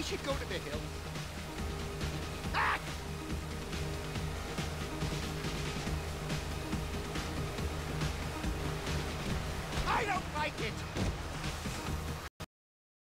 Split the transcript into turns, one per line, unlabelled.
we should go to the hill. Ah! I don't like it!